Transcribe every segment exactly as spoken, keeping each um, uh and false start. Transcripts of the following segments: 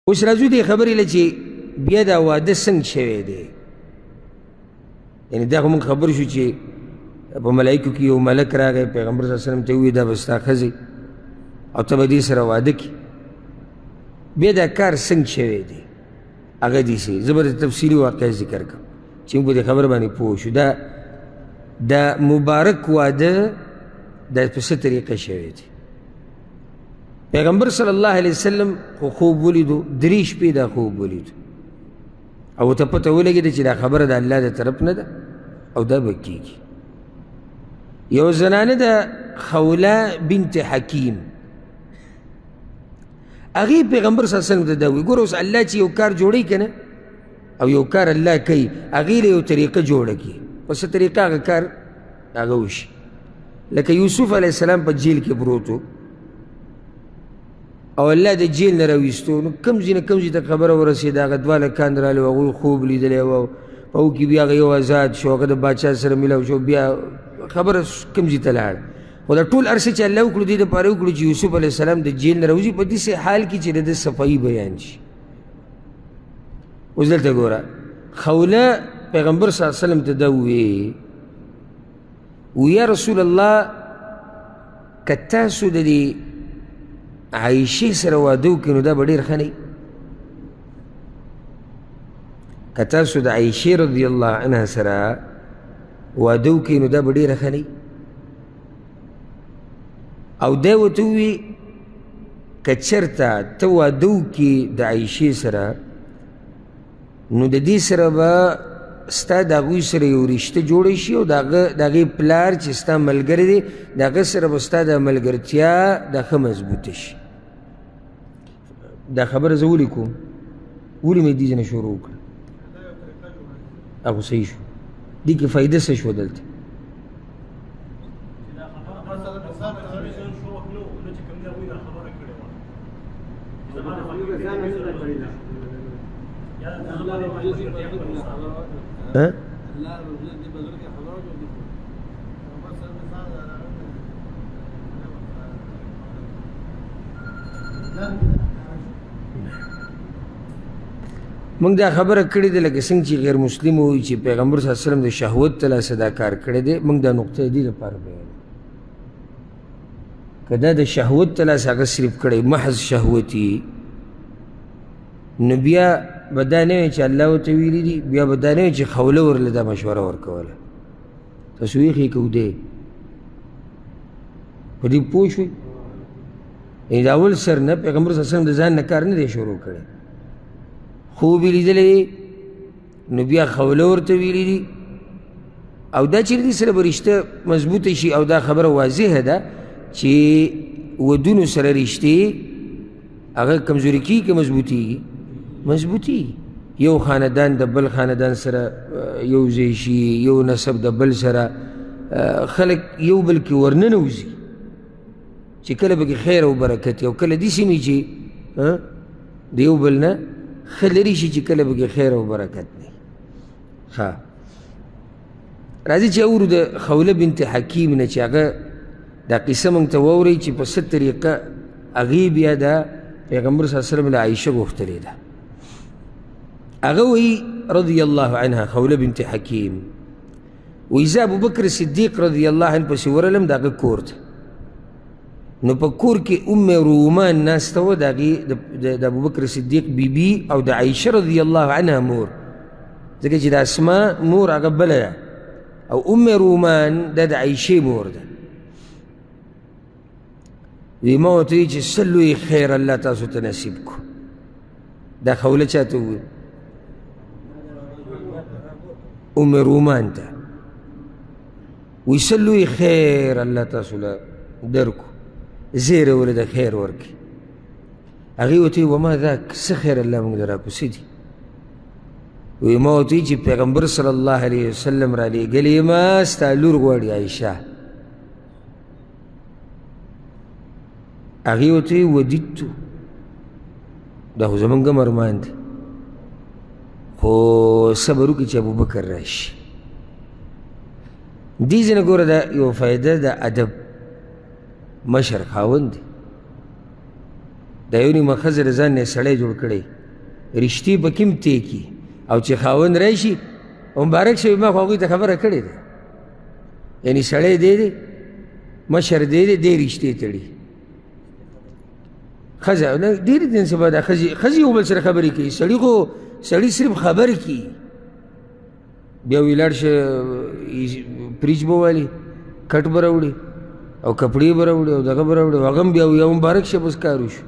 اوس راځو دې خبرې له چې بیا دا واده څنګه شوی دی. یعنې دا خو موږ خبر شو چې په ملایکو کې یو ملک راغی، پیغمبر صلی الله علیه وسلم ته ووایي دا به ستا ښځې او ته به دې سره واده کړي. بیا دا کار څنګه شوی دی هغه داسې زه به د تفصیلي واقعه ذکر کړم چې موږ په دې خبره باندې پوه شو. دا دا مبارک واده دا په څه طریقه شوی دی. پیغمبر صلی الله علیه وسلم خو خوب ولیدو، درې شپې دا خوب ولیدو او ورته پته ولګېده چې دا خبره د الله د طرف نه ده او دا به کېږي. یو زنانه ده خوله بنت حکیم، هغې پیغمبر صلی الله علیه وسلم ته دا وایي ګوره اوس الله چې یو کار جوړوي که نه او یو کار الله کوي هغې له یو طریقه جوړه کړي، په څه طریقه هغه کار هغه وشي. لکه یوسف علیه السلام په جیل کې پروت و او الله د جیل نه راویستو، نو کم ځای نه کم ځای ته خبره ورسېده، هغه دوه هلکان راغلي و، هغوی خوب لیدلی و، په هغو کې بیا هغه یو آزاد شو، هغه د باچا سره میلاو شو، بیا خبره کم ځای ته لاړه. خو دا ټول هر څه چې الله وکړو دې دپاره وکړو چې یوسف علیه السلام د جیل نه راوځي په داسې حال کې چې د ده صفایي بیان شي. اوس دلته ګوره خوله پیغمبر صلی الله علیه وسلم ته دا وویې وی یا رسول الله که تاسو د دې عایشې سره واده وکړئ نو دا به ډېر ښه نه وي. که تاسو د عایشې رضی الله عنها سره واده وکړئ نو دا به ډېره ښه نه وي. او دی ورته ووایي که چېرته ته واده وکړې د عایشې سره نو د دې سره به ستا د هغوی سره یو رشته جوړه شي او د هغې پلار چې ستا ملګری دی د هغه سره به ستا د ملګرتیا دا ښه مضبوطه شي. دا خبره زه ولې کوم ولې مې دې ځای نه شروع وکړه هغه صحیح شو. دې کې فایده څه شوه دلته؟ موږ دا خبره کړې ده لکه څنګه چې غیر مسلم وایي چې پیغمبر صلی الله علیه وسلم د شهوت ته لاسه دا کار کړی دی. موږ دا نقطه دې لپاره بیانوو که دا د شهوت ته لاسه هغه صرف کړی محض شهوتي نو بیا به دا نه وي چې الله ورته ویلي دي، بیا به دا نه وي چې خوله ورله دا مشوره ورکوله. تاسو ویښې که ودې په دې پوه شوئ؟ یعنې د اول سر نه پیغمبر صلی الله علیه وسلم د ځان نه کار نه دی شروع کړی، خوب یې لیدلی دی نو بیا خوله ورته ویلي دي او دا چې دې سره به رشته مضبوطه شي او دا خبره واضحه ده چې ودونو سره رشتې هغه کمزوري کېږي که مضبوطېږي؟ مضبوطېږي. یو خاندان د بل خاندان سره یو ځای شي، یو نسب د بل سره، خلک یو بل کې ورننوځي چې کله پکې خیر او برکت او کله داسې نه چې د یو بل نه ښه لرې شي چې کله پکې خیر او برکت نه وي. ښه راځئ چې اورو د خوله بنت حکیم نه چې هغه دا قصه موږ ته واورئ چې په څه طریقه هغې بیا دا پیغمبر صلی الله علیه وسلم له عایشه غوښتلې ده. هغه وایي رضی الله عنها خوله بنت حکیم وایي زه ابوبکر صدیق رضی الله عنه پسې ورغلم د هغه کور ته، نو په کور کې ام رومان ناسته وه د هغې د ابوبکر صدیق بیبي او د عایشه رضی الله عنها مور، ځکه چې د اسما مور هغه بله ده او ام رومان دا د عایشې مور ده. وی ما ورته وایي چې څه لوی خیر الله تاسو ته نصیب کو. دا خوله چا ته وویل؟ ام رومان ته. وی څه لوی خیر الله تاسو له درکو، زیری ولې د خیر ورکړي. هغې ورته وایي وما ذاک څه خیر الله موږ له راکړو څه دي؟ وی ما ورته وایي چې پیغمبر صلی الله علیه وسلم را لېږلې یم ستا لور غواړي عایشه. هغې ورته وایي ودیدتو دا خو زمونږ هم ارمان دی خو صبر وکړي چې ابوبکر راشي. دې ځای نه ګوره دا یو فایده د ادب مشر خاوند دی دا یو نیمه ښځه د ځان نه سړی جوړ کړی رشتې پکې هم طی کي او چې خاوند راشي مبارک شوي ما خو هغوی ته خبره کړې ده یعنی سړی دی دی مشر دی دی دی رشتې تړي ښځه ډېرې دین سبا دا ښځې ښځې یو بل سره خبرې کوي سړي خو سړي صرف خبرې کوي بیا وی لاړ شه پریچ به والي کټ به راوړي او کپړې به راوړي او دغه به راوړي هغه هم بیا وي او مبارک شه بس کار وشو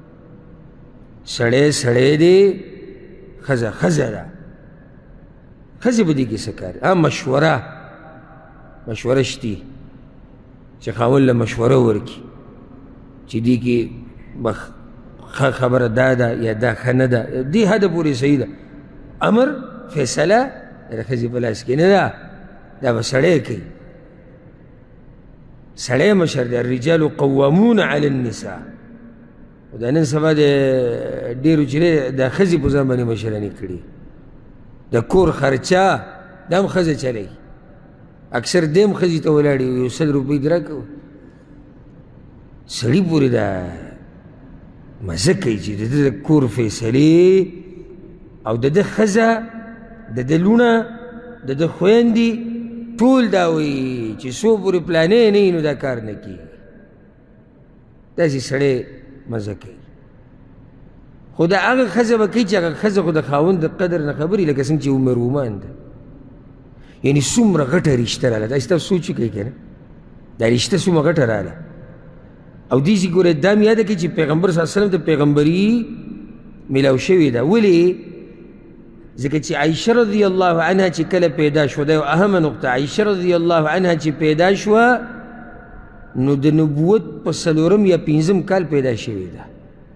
سړی سړی دی ښځه ښځه ده ښځې به دې کې څه کار ها مشوره مشوره شتي چې خاوند له مشوره ورکړي چې دې کې به ښه خبره دا ده یا دا ښه نه ده دې حده پورې صحیح ده امر فیصله د ښځې په لاس کې نه ده دا به سړی کوي سړی مشر دی الرجال قوامون علی النساء دا نن سبا د ډېرو چې دا ښځې په ځان باندې مشرانې کړي د کور خرچه دا هم ښځه چلوي اکثر دی هم ښځې ته ولاړې یو سل روپۍ دې راکوه سړي پورې دا مزه کوي چې د ده د کور فیصلې او د ده ښځه د ده لوڼه د ده خویندې ټول دا وایي چې څو پورې پلانې نه وي نو دا کار نه کېږي داسې سړی مزه کوي خو د هغه ښځه به کوي چې هغه ښځه خو د خاوند د قدر نه خبرې لکه څنګه چې عمر رومان ده یعنې څومره غټه رشته راله دا ستاسو سوچ وکړئ که نه دا رشته څومره غټه راله او دېسې ګوره دا مې یاده کړي چې پیغمبر صلی الله علیه وسلم د پیغمبري میلاو شوې ده ولې ځکه چې عایشه رضی الله عنها چې کله پیدا شوه دا یو اهمه نقطه عایشه رضی الله عنها چې پیدا شوه نو د نبوت په څلورم یا پنځم کال پیدا شوې ده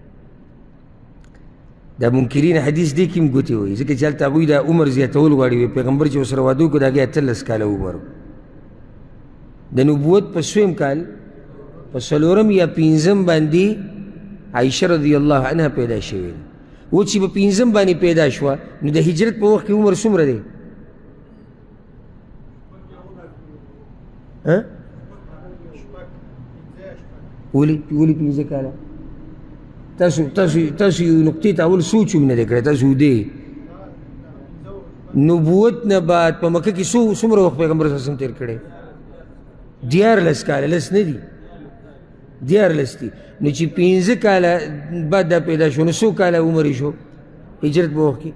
دا منکرین حدیث دې کې هم ګوتې وایي ځکه چې هلته هغوی دا عمر زیاتول غواړي وایي پیغمبر چې ورسره واده وکړو د هغې اتلس کاله عمر د نبوت په سویم کال په څلورم یا پنځم باندې عایشه رضی الله عنها پیدا شوې ده و چې په پنځم باندې پیدا شوه نو د هجرت په وخت کې عمر څومره دی ولې ولې پنځه کاله تاسو تاسو تاسو یو نقطې ته اول سوچ هم نه دی کړی تاسو دی نبوت نه بعد په مکه کې څو څومره وخت پیغمبر صلی الله علیه وسلم تېر کړی دیارلس کاله لس نه دي دیارلس دي نو چې پنځه کاله بعد دا پیدا شو نو څو کاله عمر یې شو هجرت په وخت کې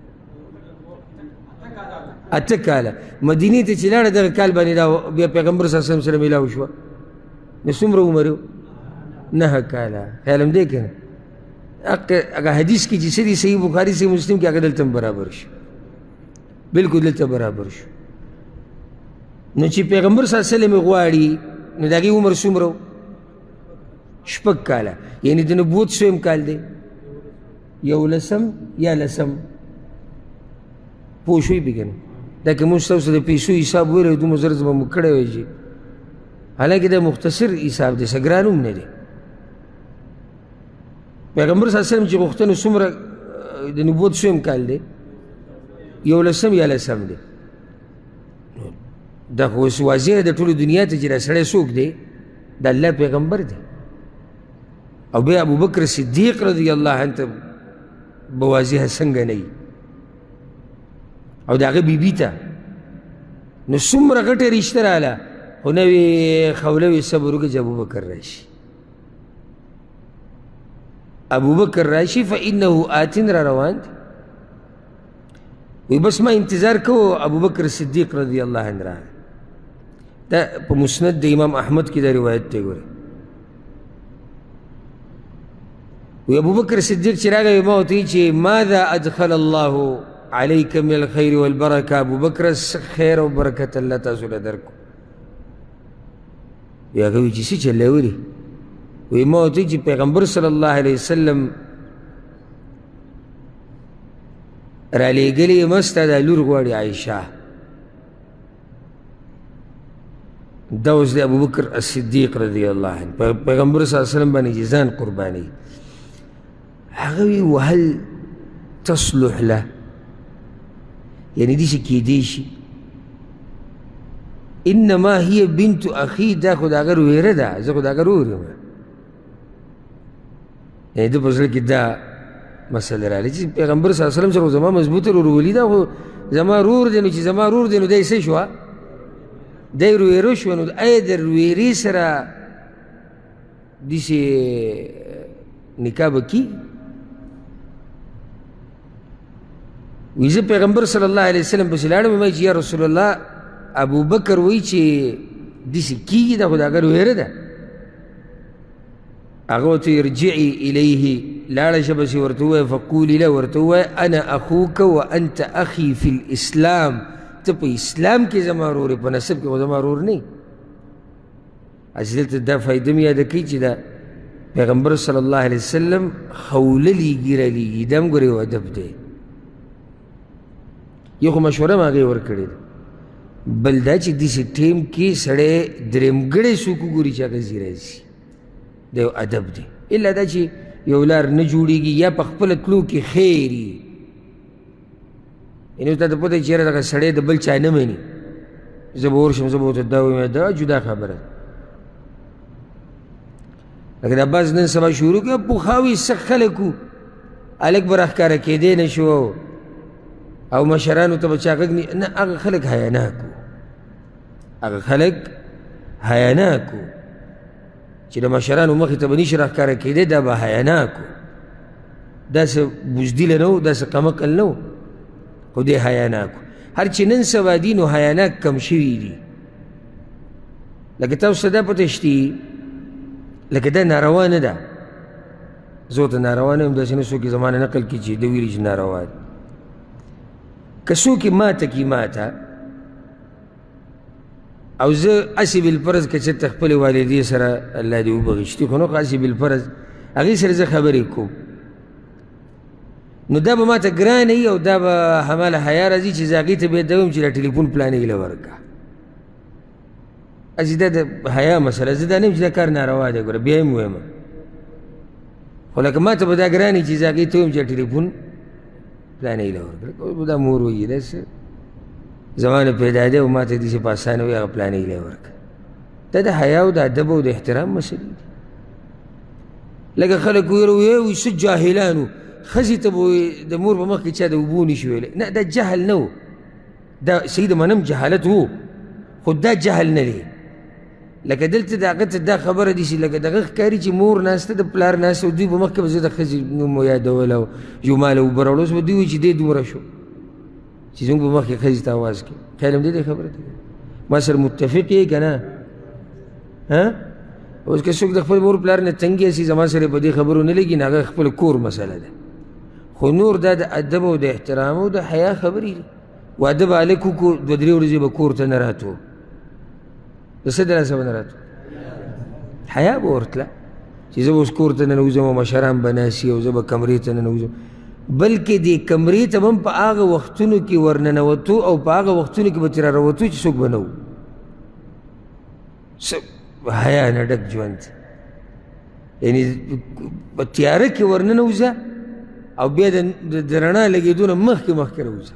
اته کاله مدینې ته چې لاړه دغه کال باندې دا بیا پیغمبر صلی الله علیه وسلم سره میلاو شوه نو څومره عمر یې نهه کاله خیال هم دی که نه هغه حدیث کې چې څه دي صحیح بخاري صحیح مسلم کې هغه دلته هم برابر شو بلکل دلته برابر شو نو چې پیغمبر صلی الله علیه وسلم غواړي نو د هغې عمر څومره شپږ کاله یعنې د نبوت څویم کال دی یولسم یا لسم پوه شوي پې که نه دا که موږ ستاسو د پیسو حساب ویلی دومره زر به موږ کړی وی چې حالانکې دا مختصر حساب دی څه ګران هم نه دی پیغمبر صلی الله علیه وسلم چې غوښتنه څومره د نبوت څویم کال دی یولسم یا لسم دی دا خو اوس واضح د ټولو دنیا ته چې دا سړی څوک دی د الله پیغمبر دی او بیا ابوبکر صدیق رضی الله عنه ته به واضحه څنګه نه وي او د هغه بیبي ته نو څومره غټه رشته راله خو نه وي خوله وي صبر وکړه چې ابوبکر راشي ابوبکر راشي فانه آتین را روان دی وی بس ما انتظار کوو ابوبکر صدیق رضی الله عنه راغی دا په مسند د امام احمد کې دا روایت دی ګورئ وی ابوبکر صدیق چې راغی ما ورته ویل چې ماذا ادخل الله علیک من الخیر والبرکه ابوبکر خیر او برکت الله تاسو له درکړو وی هغه وی چې څه چلی ولې وی ما ورته چې پیغمبر صلی الله علیه وسلم رالیږلې یم ستا دا لور غواړي عایشه دا اوس د ابوبکر الصدیق رضی الله عنه پیغمبر صلی الله علیه وسلم باندې چې ځان قربانوي هغه وی وهل تصلح له یعنې داسې کیدی شي انما هي بنت اخي دا خو د هغه ویره ده زه خو د هغه رور یم یعنې ده په زړه کې دا مسله راغلې چې پیغمبر صلی الله علیه وسلم سره زما مضبوطه ورورولي ده، خو زما رور دی نو چې زما رور دی نو دی څه شوه؟ دی رویره شوه. نو آیا د رویرې سره داسې نکاح به کېږي؟ وایي زه پیغمبر صلی الله علیه وسلم پسې لاړم، وایي چې یا رسول الله ابوبکر وایي چې داسې کېږي، دا خو د هغه رویره ده. هغه ورته ارجعي الیه، لاړه شه بسې ورته ووایه فقولي له، ورته ووایه انا اخوک وانت اخي فی الاسلام، ته په اسلام کې زما رور یې، په نسب کې خو زما رور نه یې. هسې دلته دا فایده مې یاده کوي چې دا پیغمبر صلی الله علیه وسلم خوله لیږي را لیږي، دا هم ګورې یو ادب دی. یو خو مشوره م هغې ورکړې ده، بل دا چې داسې ټیم کې سړی درېمګړی څوک وګوري چې هغه ځي راځي، دا یو ادب دی. الا دا چې یو لار نه جوړېږي یا په خپله تلو کې خیر وي، یعنې اوس تا ته پته وي چې یاره دغه سړی د بل چا نه مني، زه به ورشم زه به ورته دا ووایم، دا جدا خبره ده. لکه دا بعض نن سبا شروع کړي پوخاوي سخت خلک وو، هلک به راښکاره کېدی نه شو او مشرانو ته به چا غږ نه، هغه خلک حیاناک وو، هغه خلک حیاناک وو چې د مشرانو مخې ته به نشي راښکاره کېدی، دا به حیاناک وو. داسې بزدله نه و، داسې قمقل نه و، خو دی حیاناک وو. هر چې نن سبا دي نو حیاناک کم شوي دي. لکه تاسو ته دا پته شتي لکه دا ناروا نه ده، زه ورته ناروا نه یم، داسې نه څوک یې زما نه نقل کړي چې ده ویلي چې ناروا ده. که څوک یې ماته کړي ماته او زه هسې بالفرض که چېرته خپلې والدې سره الله دې وبخښتي، خو نه خو هسې بالفرض هغې سره زه خبرې کوم، نو دا به ماته ګرانه وي او دا به هماله حیا راځي چې زه هغې ته بیا دا ویم چې دا ټلیفون پلانې له ورکړه. هسې دا د حیا مسله، زه دا نه یم چې دا کار ناروا دی، ګوره بیا یې هم ویم، خو لکه ما ته به دا ګران وي چې زه هغې ته ویم چې ټلیفون پلانې له ورکړه. دا مور وایي داسې زما نه پیدا دی او ما ته داسې په اسانه وایي هغه پلانې له ورکړه. دا د حیا او د ادب او د احترام مسلې دي. لکه خلک ویل وایي څه جاهلان وو، ښځې ته به د مور په مخ کې چا د اوبو نشي ویلی، نه دا جهل نه و، دا صحیح د منم جهالت و، خو دا جهل نه دی. لکه دلته د هغه ته دا خبره دي چې لکه دغه ښکاري چې مور ناسته د پلار ناسته او دوی په مخ کې به زه د ښځې نوم ویادول او جمال اوبه راوړل، اوس به دوی وایي چې دی دومره شو چې زموږ په مخ کې ښځې ته اواز کوي. خیال هم دې دی خبره ته ما سره متفق یې که نه؟ اوس که څوک د خپل مور پلار نه تنګ هسي زما سره په دې خبرو نه لګي، نه هغه خپل کور مسله ده. خو نور دا د ادب او د احترام او د حیا خبرې دي. واده به هلک وکړو، دوه درې ورځې به کور ته نه راتلو، د څه د لاسه به نه راتلو؟ حیا به ورتله چې زه به اوس کور ته ننوځم او مشران به ناست او زه به کمرې ته ننوځم. بلکې دې کمرې ته به هم په هغه وختونو کې ورننوتو او په هغه وختونو کې به ترې راوتو چې څوک به نه وو. حیا نه ډک ژوند، یعنې په تیاره کې ورننوځه او بیا د رڼا لګېدو نه مخکې مخکې راوځه،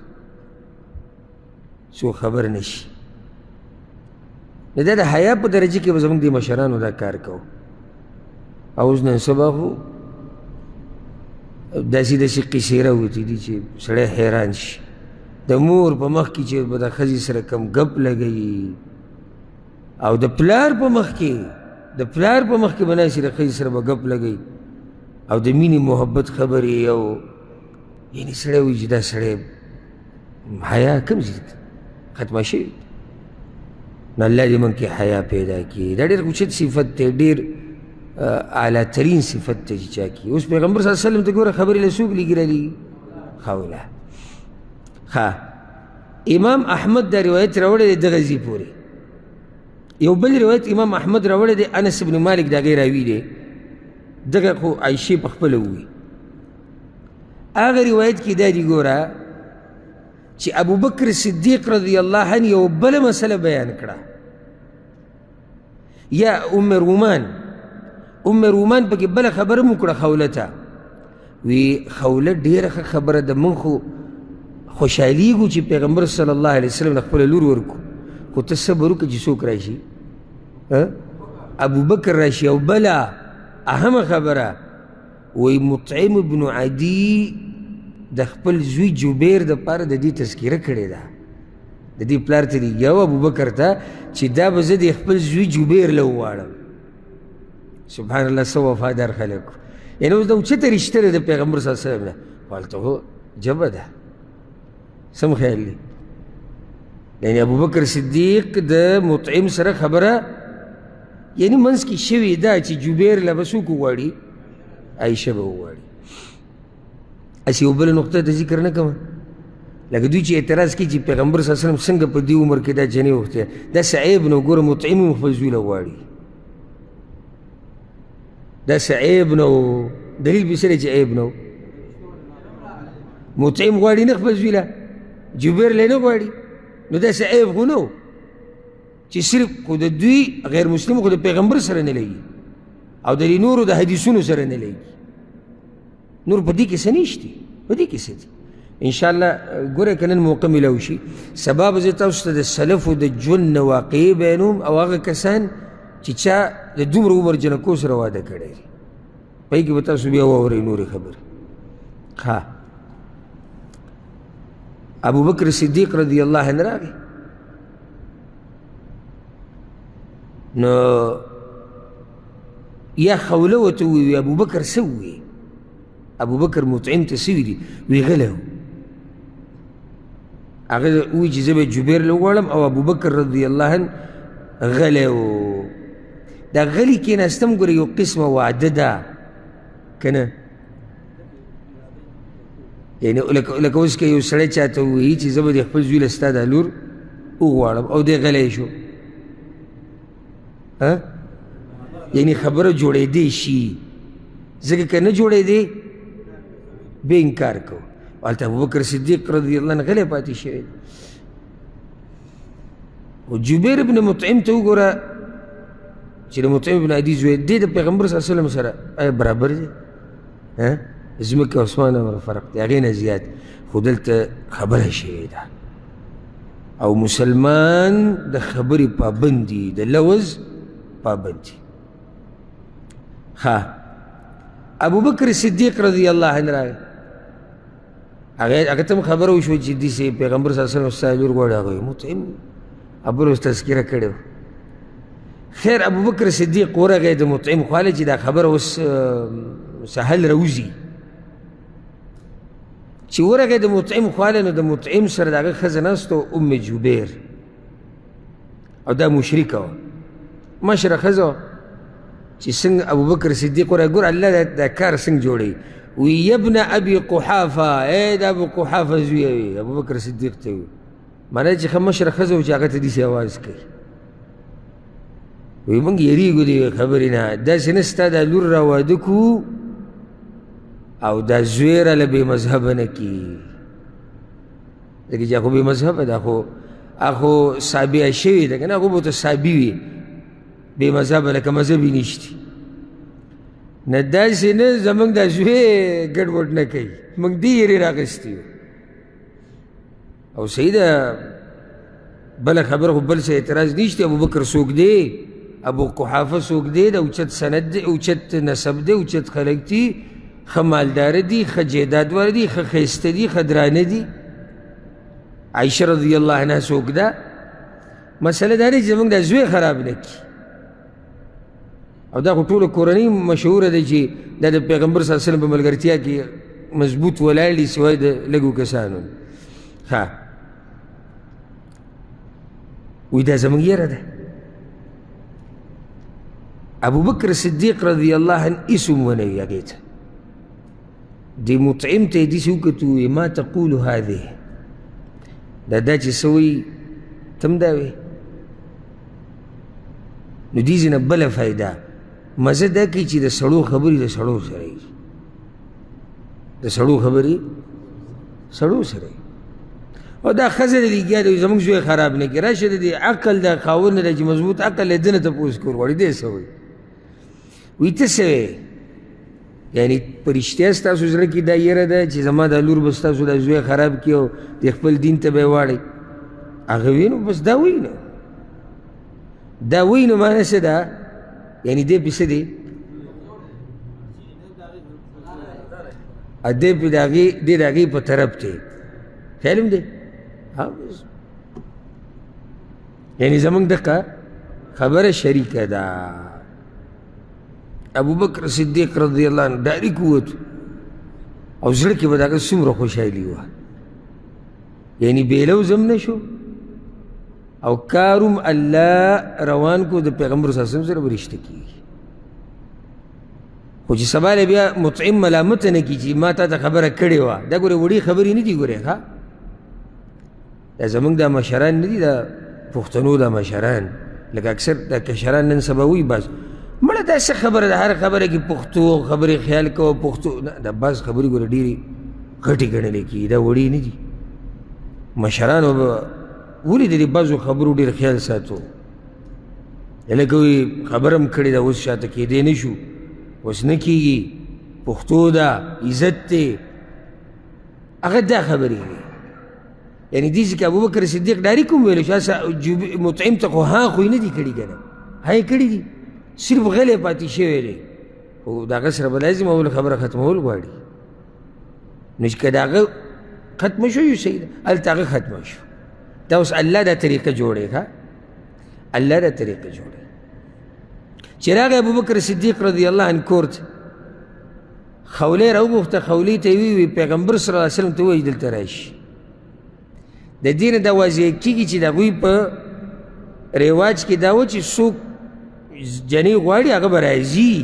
څوک خبر نه شي. نو دا د حیا په درجه کې به زموږ د مشرانو دا کار کوو. او اوس نن سبا خو داسې داسې قصې راوتې دي چې سړی حیران شي. د مور په مخ کې چې به د ښځې سره کم ګپ لګوي او د پلار په مخ کې د پلار په مخ کې به ناسي د ښځې سره به ګپ لګوي او د مینې محبت خبرې او یعنې سړی وایي چې دا سړی حیا کوم ځای ختمه شوې. نو الله دې موږ کې حیا پیدا کړي. دا ډېر اوچت صفت دی، ډېر اعلی ترین صفت دی چې چا کړي. اوس پیغمبر صلی الله علیه وسلم ته ګوره خبرې له څوک لېږي رالیږي؟ خوله. ښه امام احمد دا روایت راوړی دی دغه ځای پورې. یو بل روایت امام احمد راوړی دی، انس بن مالک د هغې راوي دی، دغه خو عایشې په خپله ووایي. هغه روایت کې دا دي ګوره چې ابوبکر صدیق رضی الله عنه یو بله مسله بیان کړه، یا ام رومان ام رومان پکې بله خبره مو کړه خوله ته. وی خوله ډېره ښه خبره ده، موږ خو خوشحالیږو چې پیغمبر صلی الله علیه وسلم له خپله لور ورکو، خو ته صبر وکړه چې څوک راشي، ابوبکر راشي. او بله اهمه خبره وی مطعم ابن عدی د خپل زوی جبیر دپاره د دې تذکیره کړې ده د دې پلار ته لېږي او ابوبکر ته چې دا به زه د خپل زوی جبیر له وواړم سبحان الله څه وفادار خلک یعنې اوس د اوچته رشته ده د پیغمبر صلی الله علیه وسلم نه هلته هو جبه ده سم خیال دی یعنې ابوبکر صدیق د مطعم سره خبره یعنې منځ کې شوې ده چې جبیر له به څوک وغواړي عایشه به وغواړي هسې یو بله نقطه ته ذکر نه کومه لکه دوی چې اعتراض کوي چې پیغمبر صلی الله علیه وسلم څنګه په دې عمر کې دا جنې وختې داسې عیب نه وګوره مطعم هم خپل زوی له غواړي داسې عیب نه و دلیل پې څه دی چې عیب نه و مطعم غواړي نه خپل زوی له جبیر له نه غواړي نو داسې عیب خو نه و چې صرف خو د دوی غیر مسلم خو د پیغمبر سره نه لګي او د نورو د حدیثونو سره نه لګي نور په دې کې څه نشته په دې کې څه دي انشاءالله ګوره که نن موقع میلاو شي سبا به زه تاسو ته د سلفو د ژوند نه واقعې بیانوم او هغه کسان چې چا د دومره عمر جنکو سره واده کړی دی په هغې کې به تاسو بیا واورئ نورې خبرې ها ابوبکر صدیق رضی الله عنه راغی نو یا خوله ورته وویل ابوبکر څه وویل ابوبکر مطعم ته څه ویلي وی غلی و هغه ووایي چې زه به جبیر له وغواړم او ابوبکر رضی الله عنه غلی و دا غلی کېناستم ګوره یو قسمه وعده ده که نه یعنې لکه اوس که یو سړی چاته ووایي چې زه به د خپل زوی له ستا دا لور وغواړم او دی غلی شو یعنې خبره جوړېدی شي ځکه که نه جوړېدی بې انکار کو هلته ابوبکر صدیق رضی الله عنه غلی پاتې شوی خو جبیر ابن مطعم ته وګوره چې د مطعم ابن عدي زوی دی د پیغمبر صلی الله علیه وسلم سره آیا برابر دی ځمکې اسمان امر فرق دی هغې نه زیات خو دلته خبره شوې ده او مسلمان د خبرې پابند دي د لوز پابند دي ها ابوبکر صدیق رضی الله عنه راغی هغه ته هم خبره وشوه چې داسې پیغمبر صلی الله علیه وسلم ستا لور غواړي هغه مطعم ابو اوس تذکره کړې وه خیر ابوبکر صدیق ورغی د مطعم خواله چې دا خبره اوس سهل راوځي چې ورغی د مطعم خواله نو د مطعم سره د هغه ښځه ناسته وه ام جبیر او دا مشرکه وه مشره ښځه وه چې څنګه ابوبکر صدیق ورغی ګوره الله دا کار څنګه جوړوي وی یبن ابي قحافه ای د ابو قحافه زویه وي ابوبکر صدیق ته وي معنی چې ښه مشره ښځه وه چې هغه ته داسې اواز کوي وی موږ یریږو دې خبرې نه داسې نه ستا دا لور را واده کړو او دا زوی راله بې مذهبه نه کي ځکه چې هغه بې مذهبه ده خو هغه صابیه شوې ده که نه هغه به ورته صابي وي بې مذهبه لکه مذهب یې نشتي نه داسې نه زموږ دا زوی ګډوډ نه کوي موږ دې یېرې راغستي یو او صحیح ده بله خبره خو بل څه اعتراض نشته ابوبکر څوک دی ابو قحافه څوک دی د اوچت سند دی اوچت نسب دی اوچت خلک دي ښه مالداره دي ښه جیداد والا دي ښه ښایسته دي ښه درانه دي عایشه رضی الله عنها څوک ده مسله دا دی چې زموږ دا زوی خراب نه کړي او دا خو ټوله کورنۍ مشهوره ده چې دا د پیغمبر صلی الله علیه وسلم په ملګرتیا کې مضبوط ولاړ دي سوای د لږو کسانو ها وی دا زموږ یره ده ابوبکر صدیق رضی الله عنه هېڅ هم ونه وي هغې ته دې مطعم ته یې داسې وکتو ویې ما تقول هذه دا دا چې څه وایي ته هم دا وایې نو دې ځینه بله فایده مزه دا کوي چې د سړو خبرې د سړو سره وي د سړو خبرې سړو سره وي او دا ښځه د لګیا دی زموږ زوی خراب نه کړي راشه د دې عقل د خاوند دی چې مضبوط عقل دی ده نه تپوس کول غواړي دی څه وایي وایي ته څه وایې یعنې په رښتیا ستاسو زړه کې دا یره ده چې زما دا لور به ستاسو دا زوی خراب کړي او د خپل دین ته به یې واړئ هغه وایي نو بس دا وایي نو دا وایي نو معنی څه ده یعنې دی پې څه دی دی پې د هغې دی د هغې په طرف دی خیال هم دی یعنې زمونږ دغه خبره شریکه ده ابوبکر صدیق رضی الله عنه ډایرک ووتو او زړه کې به د هغه څومره خوشحالي وه یعنی بیلوز هم نه شو او کاروم الله روان کو د پیغمبر صلی الله علیه وسلم سره به رشته کېږي خو چې سبا له بیا مطعم ملامته نه کړي چې ما تا ته خبره کړې وه دا ګورې وړې خبرې نه دي ګورې ښه دا زمونږ دا مشران نه دي دا پښتنو دا مشران لکه اکثر دا کشران نن سبا وایي بس مړه دا څه خبره ده هر خبره کې پښتو خبرې خیال کوه پښتو نه دا بعض خبرې ګوره ډېرې غټې ګڼلې کېږي دا وړې نه دي مشرانو به ولې د دې بعضو خبرو ډېر خیال ساتو لکه وایي خبره هم کړې ده اوس شاته کېدی نه شو اوس نه کېږي پښتو ده عزت دی هغه دا خبرې دي یعنې دې چې که ابوبکر صدیق ډایرک هم ویلو چې مطعم ته خو ها خو یې نه دي کړي که نه ها یې کړي دي صرف غلی پاتې شوی دی خو د هغه سره به لازم اول خبره ختمول غواړي نو چې که د هغه ختمه شو یو صحیح ده هلته هغه ختمه شو دا اوس الله دا طریقه جوړی ښه الله دا طریقه جوړی چې راغی ابوبکر صدیق رضی الله عنه کور ته خولې راوغوښته خولې ته یې ویې پیغمبر صلی الله علیه وسلم ته ووایي دلته راشي د دې نه دا واضح کېږي چې د هغوی په رواج کې دا و چې څوک جنې غواړي هغه به راځي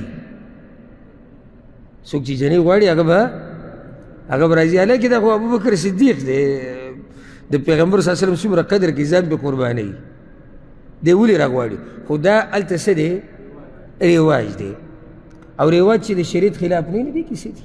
څوک چې جنې غواړي هغه به هغه به راځي حالانکې دا خو ابوبکر صدیق دی د پیغمبر صلی الله علیه وسلم څومره قدر کوي ځان پې قربانوي دی ولې راغواړي خو دا هلته څه دی رواج دی او رواج چې د شریعت خلاف نه نه دی کیسې دي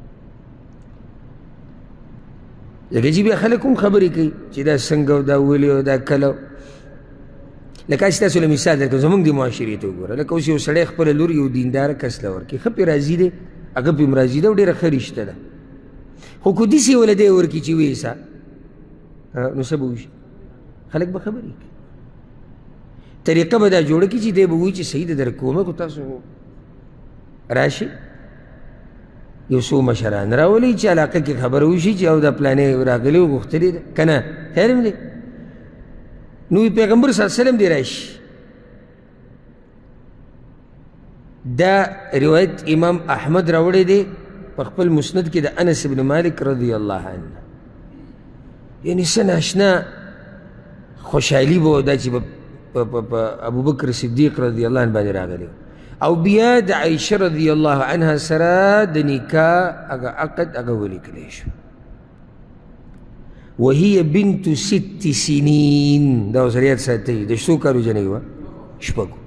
لکه چې بیا خلک هم خبرې کوي چې دا څنګه او دا ولې او دا کله لکه چې تاسو له مثال درکړم زموږ د معاشرې ته وګوره لکه اوس یو سړی خپله لور یو دینداره کس له ورکړي ښه پې راضي دی هغه پې هم راضي ده او ډېره ښه رشته ده خو که داسې وله دی ورکړي چې ویسه نو څه به وشي خلک به خبرې کوي طریقه به دا جوړه کړي چې دی به وایي چې صحیح ده در کومه خو تاسو راشئ یو څو مشران راولئ چې علاقه کې خبره وشي چې او دا پلانې راغلې و غوښتلې ده که نه خیر هم دی نو پیغمبر صلی الله علیه وسلم دی راشي دا روایت امام احمد راوړی دی په خپل مسند کې د انس بن مالک رضی الله عنه یعنې څه ناشنا خوشحالي به دا چې په ابوبکر صدیق رضی الله عنه باندې راغلی او بیا د عایشه رضی الله عنها سره د نکاح هغه عقد هغه ولیکلی شو وهي بنت ست سنين دا اوس ریاض ساتئ د څو کالو جنۍ وه شپږو